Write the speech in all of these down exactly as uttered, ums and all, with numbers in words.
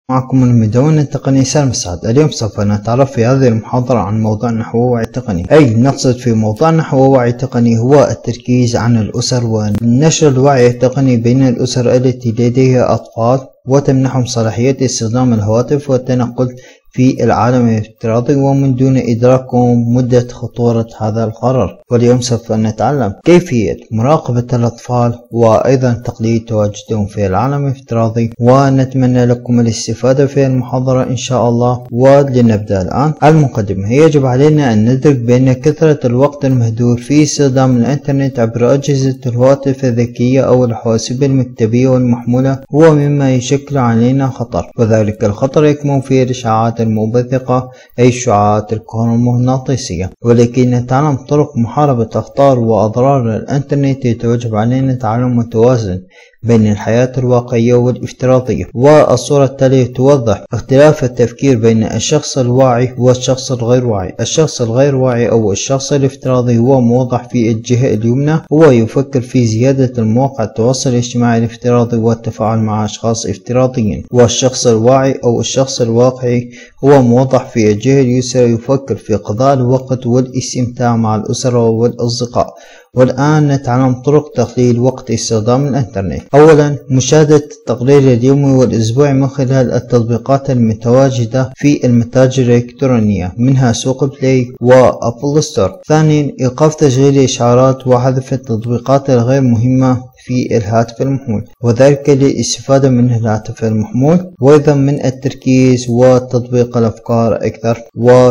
معكم من المدونة التقنية سالم السعد. اليوم سوف نتعرف في هذه المحاضرة عن موضوع النحو ووعي التقني. أي نقصد في موضوع النحو ووعي التقني هو التركيز عن الأسر ونشر الوعي التقني بين الأسر التي لديها أطفال وتمنحهم صلاحية استخدام الهواتف والتنقل في العالم الافتراضي ومن دون إدراكهم مدة خطورة هذا القرار. واليوم سوف نتعلم كيفية مراقبة الأطفال وأيضا تقليل تواجدهم في العالم الافتراضي، ونتمنى لكم الاستفادة في المحاضرة إن شاء الله. ولنبدأ الآن. المقدمة: يجب علينا أن ندرك بأن كثرة الوقت المهدور في استخدام الإنترنت عبر أجهزة الهواتف الذكية أو الحواسيب المكتبية والمحمولة هو مما يشكل علينا خطر، وذلك الخطر يكمن في الإشعاعات المبثقة أي الشعاعات الكهرومغناطيسية. ولكي نتعلم طرق محاربة أخطار وأضرار الإنترنت يتوجب علينا تعلم التوازن بين الحياة الواقعية والافتراضية. والصورة التالية توضح اختلاف التفكير بين الشخص الواعي والشخص الغير واعي. الشخص الغير واعي أو الشخص الافتراضي هو موضح في الجهة اليمنى، هو يفكر في زيادة المواقع التواصل الاجتماعي الافتراضي والتفاعل مع أشخاص افتراضيين. والشخص الواعي أو الشخص الواقعي هو موضح في الجهة اليسرى، يفكر في قضاء الوقت والاستمتاع مع الأسرة والأصدقاء. والآن نتعلم طرق تقليل وقت استخدام الإنترنت. أولا، مشاهدة التقرير اليومي والأسبوعي من خلال التطبيقات المتواجدة في المتاجر الإلكترونية منها سوق بلاي وأبل ستور. ثانيا، إيقاف تشغيل الإشعارات وحذف التطبيقات الغير مهمة في الهاتف المحمول، وذلك للاستفادة من الهاتف المحمول وأيضا من التركيز وتطبيق الأفكار أكثر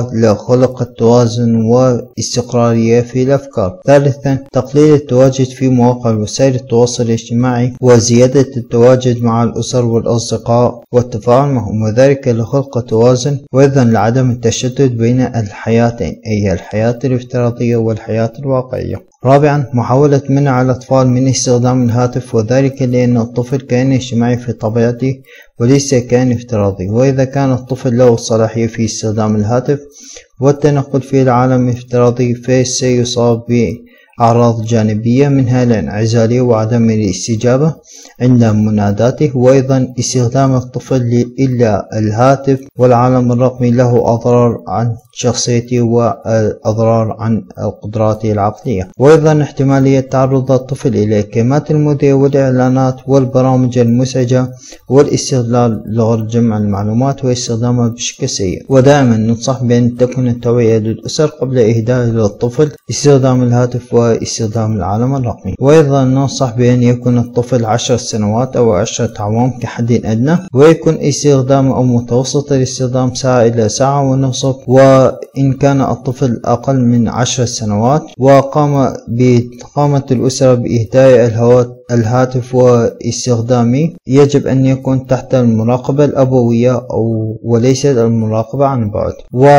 ولخلق التوازن والاستقرارية في الأفكار. ثالثا، تقليل التواجد في مواقع وسائل التواصل الاجتماعي وزيادة التواجد مع الأسر والأصدقاء والتفاعل معهم، وذلك لخلق توازن وأيضا لعدم التشتت بين الحياتين أي الحياة الافتراضية والحياة الواقعية. رابعا، محاولة منع الأطفال من استخدام الهاتف، وذلك لأن الطفل كائن اجتماعي في طبيعته وليس كائن افتراضي، وإذا كان الطفل له الصلاحية في استخدام الهاتف والتنقل في العالم الافتراضي فسيصاب بأعراض جانبية منها الانعزالية وعدم الاستجابة عند مناداته، وأيضا استخدام الطفل إلا الهاتف والعالم الرقمي له أضرار عن شخصيته وأضرار عن قدراته العقلية، وأيضا احتمالية تعرض الطفل إلى الكلمات المؤذية والإعلانات والبرامج المزعجة والاستغلال لغرض جمع المعلومات واستخدامها بشكل سيء. ودائما ننصح بأن تكون التوعية للأسر قبل إهدائه للطفل استخدام الهاتف واستخدام العالم الرقمي. وأيضا ننصح بأن يكون الطفل عشر سنوات أو عشرة أعوام كحد أدنى، ويكون استخدام أو متوسط الاستخدام ساعة إلى ساعة ونصف. وإن كان الطفل أقل من عشر سنوات وقام بقامة الأسرة بإهداء الهاتف واستخدامه يجب أن يكون تحت المراقبة الأبوية أو وليس المراقبة عن بعد،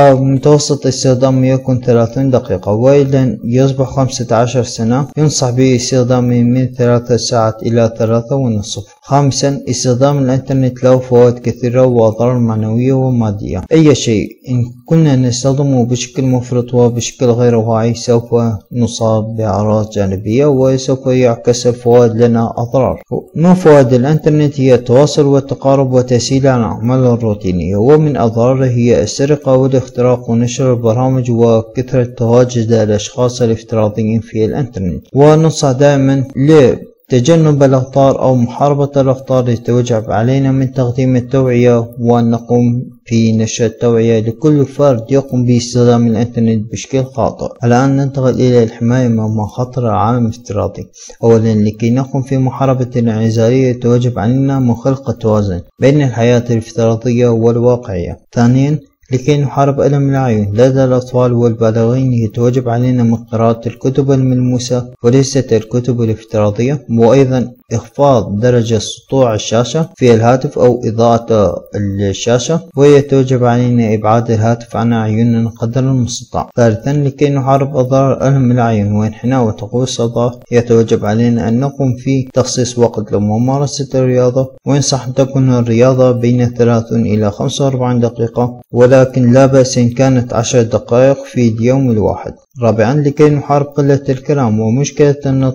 ومتوسط استخدامه يكون ثلاثين دقيقة. وإذا يصبح خمسة عشر سنة ينصح باستخدامه من ثلاث ساعات إلى ثلاثة ونصف. خامسا، استخدام الإنترنت له فوائد كثيرة وأضرار معنوية ومادية. أي شيء إن كنا نستخدمه بشكل مفرط وبشكل غير واعي سوف نصاب بأعراض جانبية وسوف يعكس الفوائد لنا أضرار. من فوائد الإنترنت هي التواصل والتقارب وتسهيل الأعمال الروتينية، ومن أضراره هي السرقة والاختراق ونشر البرامج وكثرة تواجد الأشخاص الافتراضيين في الإنترنت. وننصح دائما ل تجنب الأخطار أو محاربة الأخطار يتوجب علينا من تقديم التوعية وأن نقوم في نشر التوعية لكل فرد يقوم باستخدام الإنترنت بشكل خاطئ. الآن ننتقل إلى الحماية من مخاطر العالم الافتراضي. أولا، لكي نقوم في محاربة الانعزالية يتوجب علينا من خلق التوازن بين الحياة الافتراضية والواقعية. ثانيا، لكي نحارب ألم العيون لدى الأطفال والبالغين يتوجب علينا من قراءة الكتب الملموسة وليست الكتب الافتراضية، وأيضا إخفاض درجة سطوع الشاشة في الهاتف أو إضاءة الشاشة، ويتوجب علينا إبعاد الهاتف عن أعيننا قدر المستطاع. ثالثا، لكي نحارب أضرار ألم العيون وانحناء وتقويس الصداع يتوجب علينا أن نقوم في تخصيص وقت لممارسة الرياضة، وينصح أن تكون الرياضة بين ثلاثين إلى خمسة وأربعين دقيقة، ولكن لا بأس إن كانت عشر دقائق في اليوم الواحد. رابعا، لكي نحارب قلة الكلام ومشكلة النطق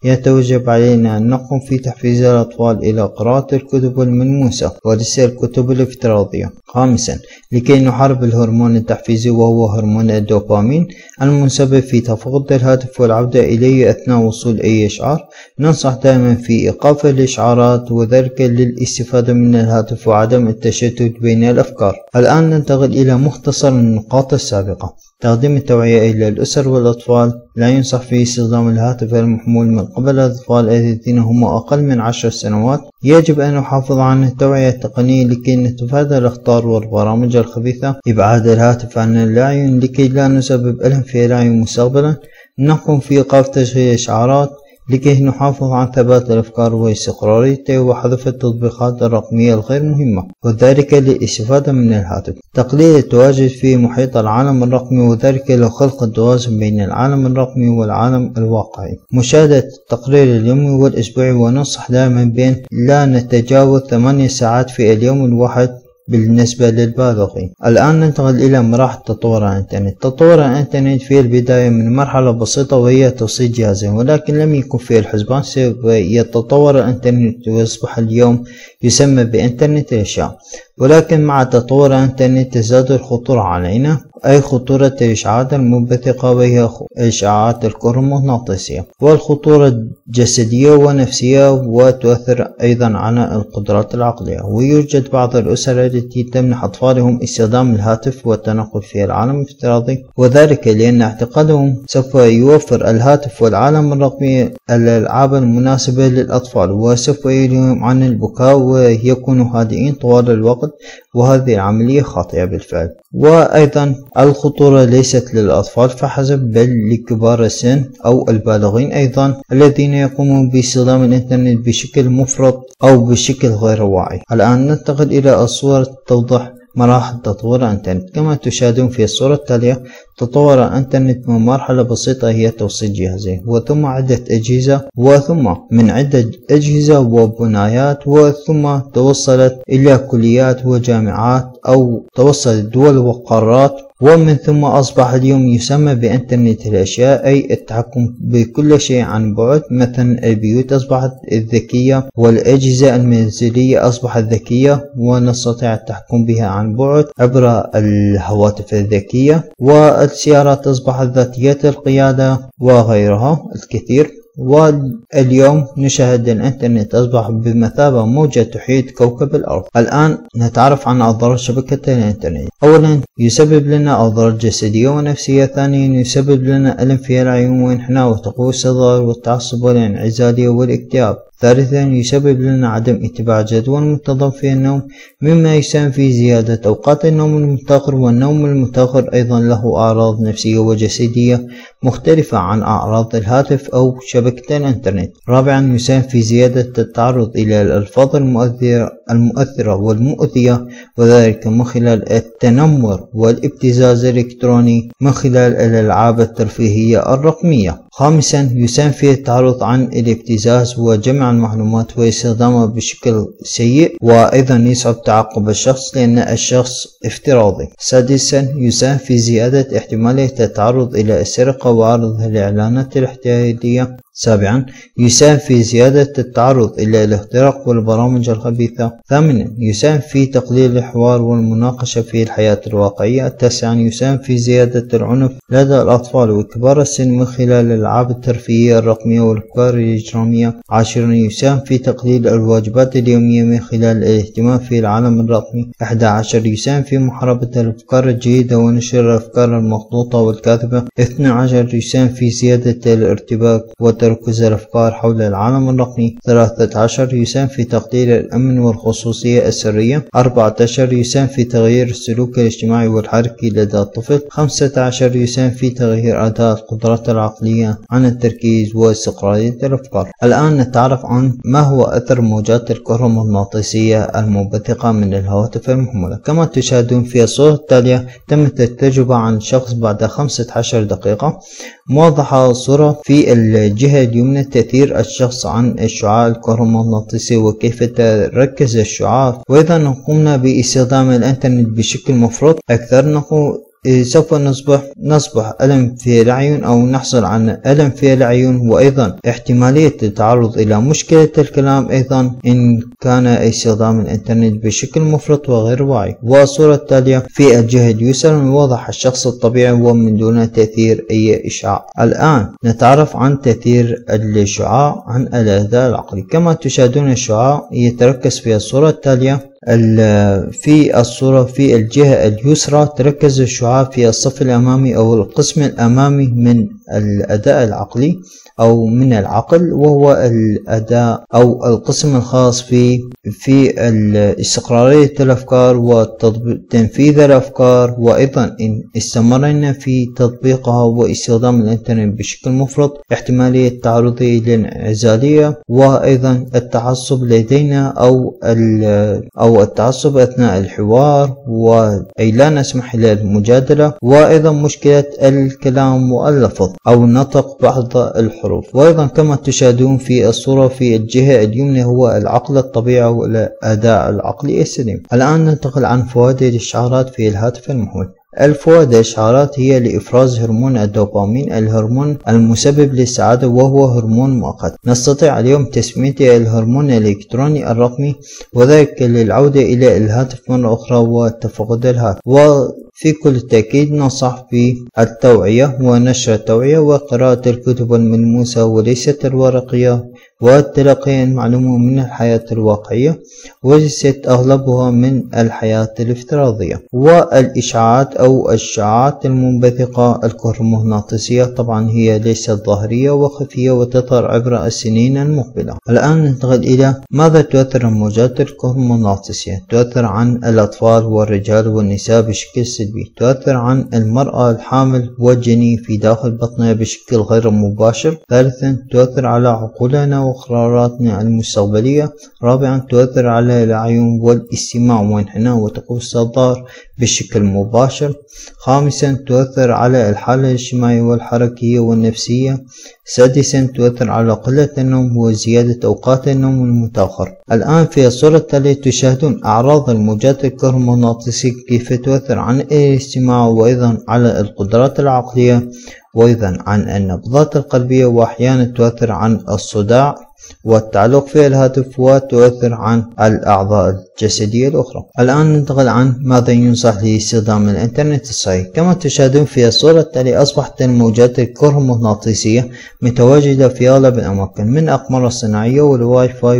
يتوجب علينا أن نقوم في تحفيز الأطفال إلى قراءة الكتب الملموسة وليس الكتب الافتراضية. خامسا، لكي نحارب الهرمون التحفيزي وهو هرمون الدوبامين المسبب في تفقد الهاتف والعودة إليه أثناء وصول أي إشعار، ننصح دائما في إيقاف الإشعارات وذلك للاستفادة من الهاتف وعدم التشتت بين الأفكار. الآن ننتقل إلى مختصر النقاط السابقة. تقديم التوعية إلى الأسر والأطفال. لا ينصح في استخدام الهاتف المحمول من قبل الأطفال الذين هم أقل من عشر سنوات. يجب أن نحافظ عن التوعية التقنية لكي نتفادى الأخطار والبرامج الخبيثة. إبعاد الهاتف عن اللاعبين لكي لا نسبب ألم في اللاعبين مستقبلا. نقوم في إيقاف تشغيل إشعارات لكي نحافظ على ثبات الأفكار واستقراريته، وحذف التطبيقات الرقمية الغير مهمة وذلك للاستفادة من الهاتف. تقليل التواجد في محيط العالم الرقمي وذلك لخلق التوازن بين العالم الرقمي والعالم الواقعي. مشاهدة التقرير اليومي والأسبوعي، وننصح دائما بأن لا نتجاوز ثمانية ساعات في اليوم الواحد بالنسبة للبالغين. الآن ننتقل إلى مراحل تطور الإنترنت. تطور الإنترنت في البداية من مرحلة بسيطة وهي توصيل جهازين، ولكن لم يكن في الحسبان سوف يتطور الإنترنت ويصبح اليوم يسمى بإنترنت الأشياء. ولكن مع تطور الإنترنت تزداد الخطورة علينا، أي خطورة الإشعاعات المنبثقة وهي الإشعاعات الكهرومغناطيسية، والخطورة جسدية ونفسية وتؤثر أيضا على القدرات العقلية. ويوجد بعض الأسر التي تمنح أطفالهم استخدام الهاتف والتنقل في العالم الافتراضي، وذلك لأن اعتقادهم سوف يوفر الهاتف والعالم الرقمي الألعاب المناسبة للأطفال وسوف يلهيهم عن البكاء ويكونوا هادئين طوال الوقت، وهذه العملية خاطئة بالفعل. وأيضا الخطورة ليست للأطفال فحسب بل لكبار السن أو البالغين أيضا الذين يقومون باستخدام الإنترنت بشكل مفرط أو بشكل غير واعي. الآن ننتقل إلى الصورة توضح مراحل تطوير الإنترنت. كما تشاهدون في الصورة التالية، تطور الإنترنت من مرحلة بسيطة هي توصيل جهازين وثم عدة أجهزة وثم من عدة أجهزة وبنايات وثم توصلت إلى كليات وجامعات أو توصلت دول وقارات، ومن ثم أصبح اليوم يسمى بإنترنت الأشياء، أي التحكم بكل شيء عن بعد. مثلا البيوت أصبحت ذكية والأجهزة المنزلية أصبحت ذكية ونستطيع التحكم بها عن بعد عبر الهواتف الذكية، والسيارات أصبحت ذاتية القيادة وغيرها الكثير. واليوم نشاهد الإنترنت أصبح بمثابة موجة تحيط كوكب الأرض. الآن نتعرف عن أضرار شبكة الإنترنت. أولا يسبب لنا أضرار جسدية ونفسية. ثانيا يسبب لنا ألم في العيون وانحناء وتقوس الظهر والتعصب والانعزالية والاكتئاب. ثالثا يسبب لنا عدم اتباع جدول منتظم في النوم، مما يساهم في زيادة أوقات النوم المتأخر، والنوم المتأخر أيضا له أعراض نفسية وجسدية مختلفة عن أعراض الهاتف أو شبكة الإنترنت. رابعا يساهم في زيادة التعرض إلى الألفاظ المؤثرة, المؤثرة والمؤذية، وذلك من خلال التنمر والابتزاز الإلكتروني من خلال الألعاب الترفيهية الرقمية. خامسا يساهم في التعرض عن الابتزاز وجمع المعلومات واستخدامها بشكل سيء، وأيضا يصعب تعقب الشخص لأن الشخص افتراضي. سادسا يساهم في زيادة احتمالية التعرض إلى السرقة وعرض الإعلانات الاحتيالية. سابعا يساهم في زيادة التعرض إلى الاختراق والبرامج الخبيثة. ثامنا يساهم في تقليل الحوار والمناقشة في الحياة الواقعية. تاسعا يساهم في زيادة العنف لدى الأطفال وكبار السن من خلال الألعاب الترفيهية الرقمية والأفكار الإجرامية. عاشرا يساهم في تقليل الواجبات اليومية من خلال الاهتمام في العالم الرقمي. أحد عشر يساهم في محاربة الأفكار الجيدة ونشر الأفكار المخطوطة والكاذبة. اثني عشر يساهم في زيادة الارتباك وتركز الأفكار حول العالم الرقمي. ثلاثة عشر يساهم في تقليل الأمن والخصوصية السرية. أربعة عشر يساهم في تغيير السلوك الاجتماعي والحركي لدى الطفل. خمسة عشر يساهم في تغيير أداء القدرات العقلية عن التركيز واستقرارية الأفكار. الآن نتعرف عن ما هو أثر موجات الكهرومغناطيسية المنبثقة من الهواتف المحمولة. كما تشاهدون في الصورة التالية، تمت التجربة عن شخص بعد خمسة عشر دقيقة. موضحة الصورة في الجهة اليمنى تأثير الشخص عن الشعاع الكهرومغناطيسي وكيف تركز الشعاع. وإذا قمنا باستخدام الإنترنت بشكل مفرط أكثر، سوف نصبح نصبح ألم في العيون أو نحصل عن ألم في العيون، وأيضا احتمالية التعرض إلى مشكلة الكلام أيضا إن كان استخدام الإنترنت بشكل مفرط وغير واعي. والصورة التالية في الجهة اليسرى وضح الشخص الطبيعي ومن دون تأثير أي إشعاع. الآن نتعرف عن تأثير الشعاع عن الأداء العقلي. كما تشاهدون الشعاع يتركز في الصورة التالية. في الصورة في الجهة اليسرى تركز الشعاع في الصف الأمامي أو القسم الأمامي من الأداء العقلي أو من العقل، وهو الأداء أو القسم الخاص في في استقرارية الأفكار وتنفيذ الأفكار، وأيضا إن استمرنا في تطبيقها واستخدام الإنترنت بشكل مفرط احتمالية التعرض إلى الانعزالية، وأيضا التعصب لدينا أو أو التعصب أثناء الحوار، وأي لا نسمح للمجادلة، وأيضا مشكلة الكلام واللفظ أو نطق بعض الحروف. وأيضا كما تشاهدون في الصورة في الجهة اليمنى هو العقل الطبيعي والأداء العقلي السليم. الآن ننتقل عن فوائد الإشعارات في الهاتف المحمول. الفوائد الإشعارات هي لإفراز هرمون الدوبامين، الهرمون المسبب للسعادة وهو هرمون مؤقت. نستطيع اليوم تسميته الهرمون الإلكتروني الرقمي، وذلك للعودة إلى الهاتف مرة أخرى وتفقد الهاتف. وفي كل تأكيد ننصح في التوعية ونشر التوعية وقراءة الكتب الملموسة وليست الورقية، وتلقي المعلومة من الحياة الواقعية وليست أغلبها من الحياة الافتراضية. والإشعاعات أو الشعاعات المنبثقة الكهرومغناطيسية طبعا هي ليست ظاهرية وخفية وتظهر عبر السنين المقبلة. الآن ننتقل إلى ماذا تؤثر الموجات الكهرومغناطيسية. تؤثر عن الأطفال والرجال والنساء بشكل سلبي، تؤثر عن المرأة الحامل والجنين في داخل بطنها بشكل غير مباشر. ثالثا تؤثر على عقولنا وقراراتنا المستقبلية. رابعا تؤثر على الأعين والاستماع وانحناء وتقوس الصدر بشكل مباشر. خامسا تؤثر على الحالة الاجتماعية والحركية والنفسية. سادسا تؤثر على قلة النوم وزيادة أوقات النوم المتأخر. الآن في الصورة التالية تشاهدون أعراض الموجات الكهرومغناطيسية كيف تؤثر عن الاستماع، وأيضا على القدرات العقلية، وأيضا عن النبضات القلبية، وأحيانا تؤثر عن الصداع والتعلق في الهاتف، وتؤثر عن الأعضاء الجسدية الأخرى. الآن ننتقل عن ماذا ينصح لاستخدام الإنترنت الصحيح. كما تشاهدون في الصورة التالية أصبحت الموجات الكهرومغناطيسية متواجدة في أغلب الأماكن، من الأقمار الصناعية والواي فاي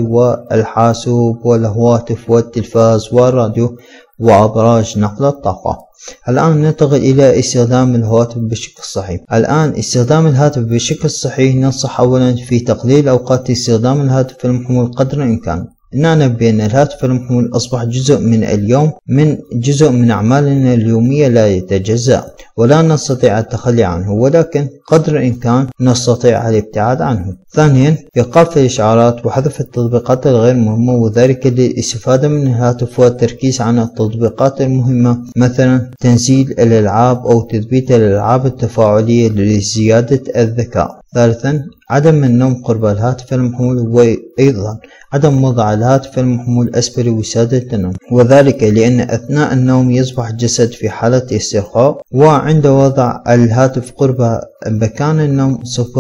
والحاسوب والهواتف والتلفاز والراديو وأبراج نقل الطاقة. الآن ننتقل إلى استخدام الهواتف بشكل صحيح. الآن استخدام الهاتف بشكل صحيح ننصح أولا في تقليل أوقات استخدام الهاتف المحمول قدر الإمكان. نعلم بأن الهاتف المحمول أصبح جزء من اليوم من جزء من أعمالنا اليومية لا يتجزأ، ولا نستطيع التخلي عنه، ولكن قدر الإمكان نستطيع الابتعاد عنه. ثانيا إيقاف الإشعارات وحذف التطبيقات الغير مهمة، وذلك للاستفادة من الهاتف والتركيز على التطبيقات المهمة، مثلا تنزيل الألعاب أو تثبيت الألعاب التفاعلية لزيادة الذكاء. ثالثا عدم النوم قرب الهاتف المحمول، وأيضا عدم وضع الهاتف المحمول أسفل وسادة النوم، وذلك لأن أثناء النوم يصبح الجسد في حالة استرخاء، وعند وضع الهاتف قرب مكان النوم سوف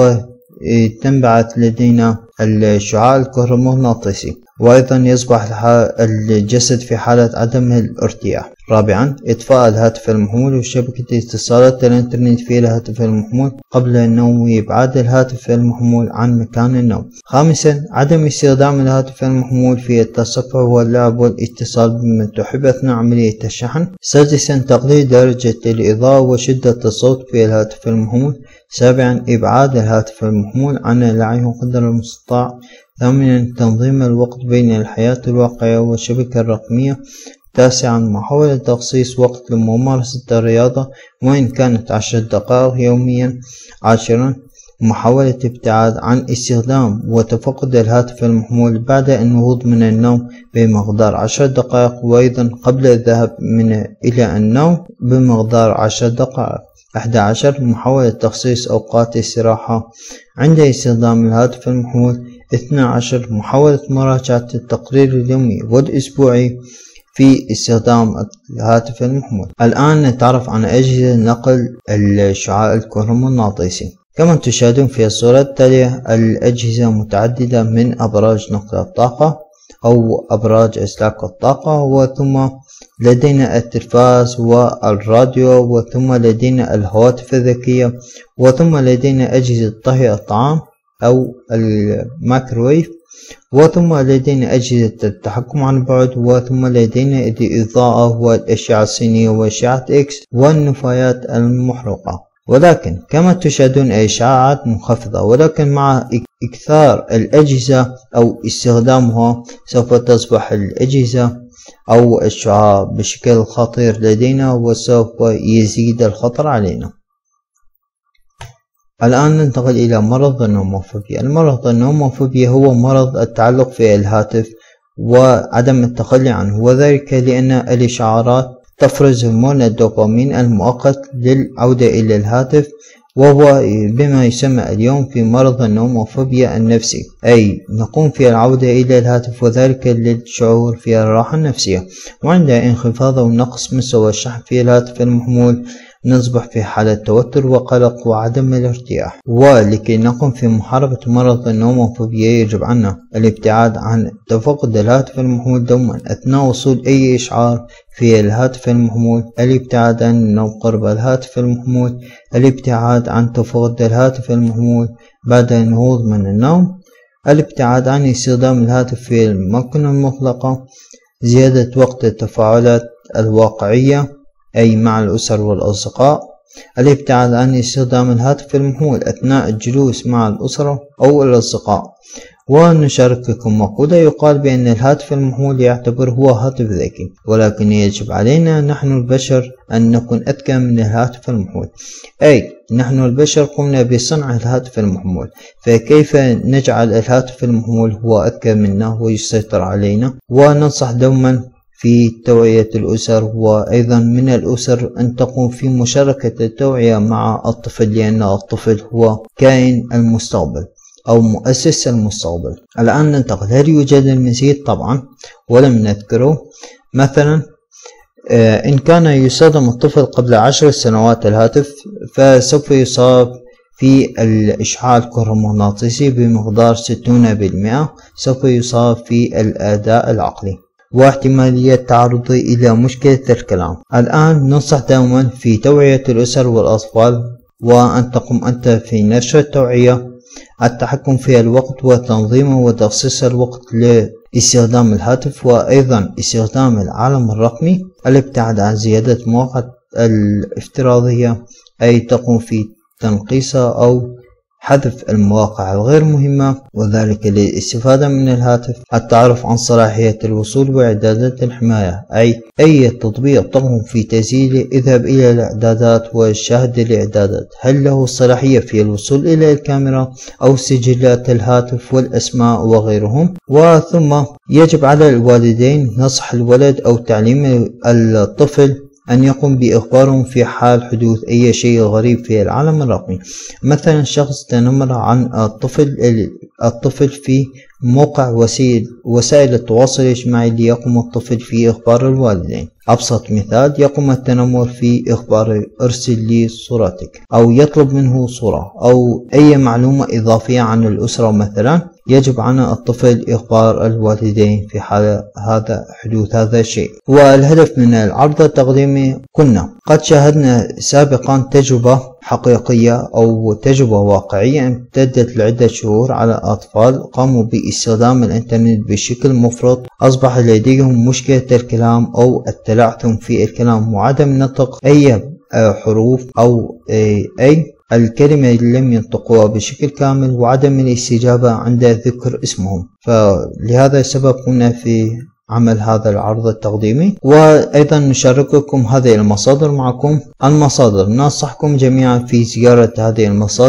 تنبعث لدينا الشعاع الكهرومغناطيسي، وأيضا يصبح الجسد في حالة عدم الارتياح. رابعا إطفاء الهاتف المحمول وشبكة اتصالات الإنترنت في الهاتف المحمول قبل النوم، وإبعاد الهاتف المحمول عن مكان النوم. خامسا عدم استخدام الهاتف المحمول في التصفح واللعب والاتصال بمن تحب أثناء عملية الشحن. سادسا تقليل درجة الإضاءة وشدة الصوت في الهاتف المحمول. سابعا إبعاد الهاتف المحمول عن الأعين قدر المستطاع. ثامنا تنظيم الوقت بين الحياة الواقعية والشبكة الرقمية. تاسعا محاولة تخصيص وقت لممارسة الرياضة وإن كانت عشر دقائق يوميا. عاشرا محاولة ابتعاد عن استخدام وتفقد الهاتف المحمول بعد النهوض من النوم بمقدار عشر دقائق، وأيضا قبل الذهاب من إلى النوم بمقدار عشر دقائق. أحد عشر محاولة تخصيص أوقات استراحة عند استخدام الهاتف المحمول. اثني عشر محاولة مراجعة التقرير اليومي والأسبوعي في استخدام الهاتف المحمول. الآن نتعرف عن أجهزة نقل الشعاع الكهرومغناطيسي. كما تشاهدون في الصورة التالية الأجهزة متعددة من أبراج نقل الطاقة أو أبراج إسلاك الطاقة، وثم لدينا التلفاز والراديو، وثم لدينا الهواتف الذكية، وثم لدينا أجهزة طهي الطعام أو الميكروويف، وثم لدينا أجهزة التحكم عن بعد، وثم لدينا الإضاءة والأشعة السينية وأشعة إكس والنفايات المحرقة. ولكن كما تشاهدون إشعاعات منخفضة، ولكن مع إكثار الأجهزة أو استخدامها سوف تصبح الأجهزة أو الشعاع بشكل خطير لدينا، وسوف يزيد الخطر علينا. الآن ننتقل إلى مرض النوموفوبيا. المرض النوموفوبيا هو مرض التعلق في الهاتف وعدم التخلي عنه، وذلك لأن الإشعارات تفرز هرمون الدوبامين المؤقت للعودة إلى الهاتف، وهو بما يسمى اليوم في مرض النوموفوبيا النفسي، أي نقوم في العودة إلى الهاتف وذلك للشعور في الراحة النفسية. وعند انخفاض أو نقص مستوى الشحن في الهاتف المحمول نصبح في حالة توتر وقلق وعدم الارتياح. ولكي نقوم في محاربة مرض النوموفوبيا يجب علينا الابتعاد عن تفقد الهاتف المحمول دوما أثناء وصول أي إشعار في الهاتف المحمول، الابتعاد عن النوم قرب الهاتف المحمول، الابتعاد عن تفقد الهاتف المحمول بعد النهوض من النوم، الابتعاد عن استخدام الهاتف في الأماكن المغلقة، زيادة وقت التفاعلات الواقعية أي مع الأسر والأصدقاء، الابتعاد عن استخدام الهاتف المحمول أثناء الجلوس مع الأسرة أو الأصدقاء. ونشارككم مقولة يقال بأن الهاتف المحمول يعتبر هو هاتف ذكي، ولكن يجب علينا نحن البشر أن نكون أذكى من الهاتف المحمول، أي نحن البشر قمنا بصنع الهاتف المحمول، فكيف نجعل الهاتف المحمول هو أذكى منا ويسيطر علينا؟ وننصح دوما في توعية الأسر، وأيضا من الأسر أن تقوم في مشاركة التوعية مع الطفل، لأن الطفل هو كائن المستقبل أو مؤسس المستقبل. الآن ننتقل، هل يوجد المزيد؟ طبعا ولم نذكره. مثلا إن كان يستخدم الطفل قبل عشر سنوات الهاتف فسوف يصاب في الإشعاع الكهرومغناطيسي بمقدار ستين بالمئة، سوف يصاب في الأداء العقلي واحتمالية تعرضه إلى مشكلة الكلام. الآن ننصح دوما في توعية الأسر والأطفال، وأن تقوم أنت في نشر التوعية، التحكم في الوقت وتنظيمه وتخصيص الوقت لاستخدام الهاتف، وأيضا استخدام العالم الرقمي، الابتعاد عن زيادة مواقع الافتراضية أي تقوم في تنقيصها أو حذف المواقع الغير مهمة، وذلك للاستفادة من الهاتف، التعرف عن صلاحية الوصول وإعدادات الحماية، أي أي تطبيق تقوم في تسجيله اذهب إلى الإعدادات وشاهد الإعدادات هل له صلاحية في الوصول إلى الكاميرا أو سجلات الهاتف والأسماء وغيرهم. وثم يجب على الوالدين نصح الولد أو تعليم الطفل أن يقوم بإخبارهم في حال حدوث أي شيء غريب في العالم الرقمي. مثلا شخص تنمر عن الطفل الطفل في موقع وسائل وسائل التواصل الاجتماعي ليقوم الطفل في إخبار الوالدين. أبسط مثال، يقوم التنمر في إخبار ارسل لي صورتك، أو يطلب منه صورة أو أي معلومة إضافية عن الأسرة مثلا، يجب على الطفل إخبار الوالدين في حال هذا حدوث هذا الشيء. والهدف من العرض التقديمي، كنا قد شاهدنا سابقا تجربة حقيقية أو تجربة واقعية امتدت لعدة شهور على أطفال قاموا باستخدام الإنترنت بشكل مفرط، أصبح لديهم مشكلة الكلام أو التلعثم في الكلام وعدم نطق أي حروف أو أي الكلمة لم ينطقوها بشكل كامل، وعدم الاستجابة عند ذكر اسمهم. فلهذا السبب قمنا في عمل هذا العرض التقديمي، وأيضا نشارككم هذه المصادر معكم. المصادر، ننصحكم جميعا في زيارة هذه المصادر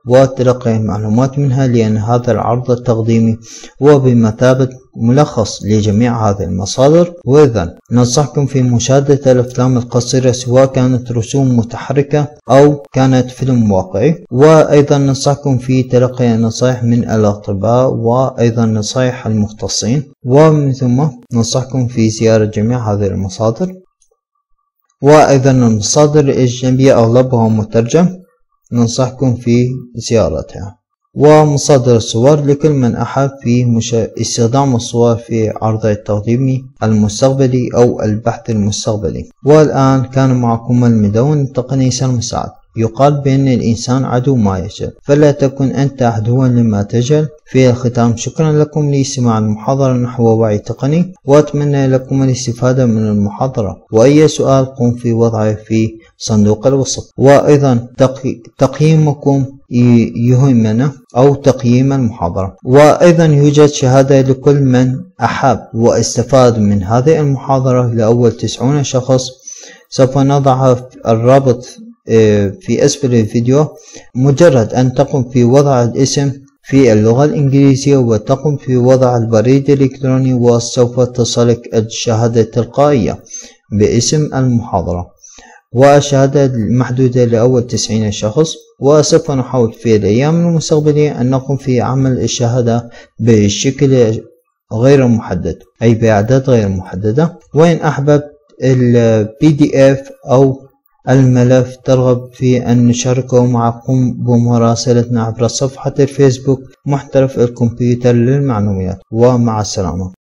وتلقي المعلومات منها، لأن هذا العرض التقديمي هو بمثابة ملخص لجميع هذه المصادر. وإذا ننصحكم في مشاهدة الأفلام القصيرة سواء كانت رسوم متحركة أو كانت فيلم واقعي، وأيضا ننصحكم في تلقي النصائح من الأطباء وأيضا نصائح المختصين، ومن ثم ننصحكم في زيارة جميع هذه المصادر. وأيضا المصادر الأجنبية أغلبها مترجم، ننصحكم في زيارتها. ومصادر الصور لكل من أحب في مش... استخدام الصور في عرض التقديمي المستقبلي أو البحث المستقبلي. والآن كان معكم المدون التقني سلمى سعد. يقال بأن الإنسان عدو ما يجهل، فلا تكن أنت عدوا لما تجهل. في الختام شكرا لكم لاستماع المحاضرة نحو وعي تقني، وأتمنى لكم الاستفادة من المحاضرة، وأي سؤال قم في وضعه في صندوق الوصف. وأيضا تقي... تقييمكم يهمنا أو تقييم المحاضرة. وأيضا يوجد شهادة لكل من أحب واستفاد من هذه المحاضرة لأول تسعون شخص، سوف نضع الرابط في أسفل الفيديو. مجرد أن تقوم في وضع الاسم في اللغة الإنجليزية وتقوم في وضع البريد الإلكتروني، وسوف تصلك الشهادة التلقائية باسم المحاضرة، والشهادة محدودة لأول تسعين شخص. وسوف نحاول في الأيام المستقبلية أن نقوم في عمل الشهادة بشكل غير محدد، أي بأعداد غير محددة. وإن أحببت ال بي دي إف أو الملف ترغب في أن نشاركه معكم بمراسلتنا عبر صفحة الفيسبوك محترف الكمبيوتر للمعلومات. ومع السلامة.